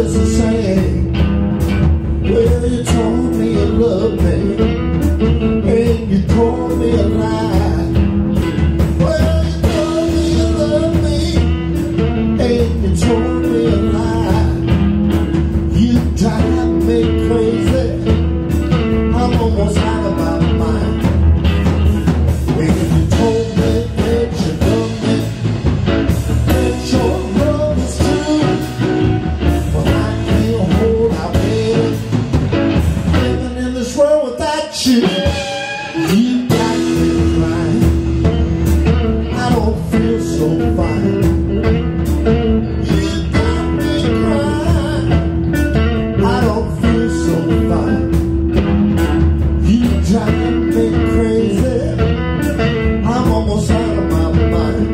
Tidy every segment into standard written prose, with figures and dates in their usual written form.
just the same. Well, you told me you loved me, and you told me a lie. Well, you told me you loved me, and you told me a lie. You drive me crazy, I'm almost out of my mind. When you told me that you loved me, that your love is true, but I can't hold out, baby, living in this world without you. You got me crying, I don't feel so fine. You got me crying, I don't feel so fine. You drive me crazy, I'm almost out of my mind.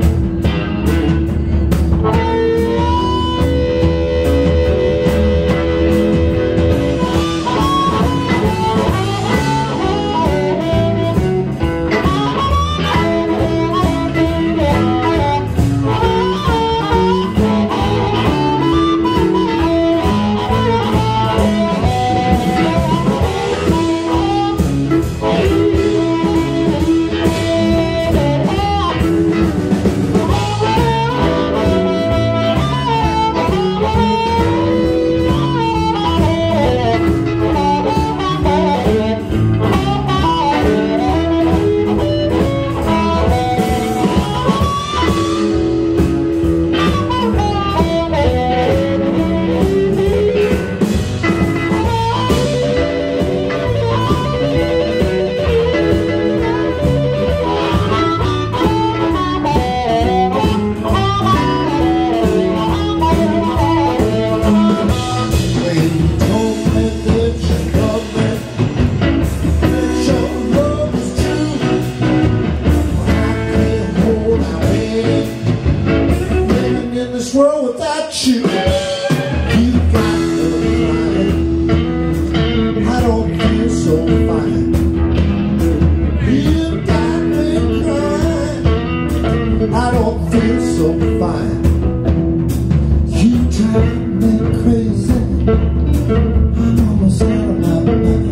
World without you, you got me crying, I don't feel so fine. You got me crying, I don't feel so fine. You drive me crazy, I'm almost out of my mind.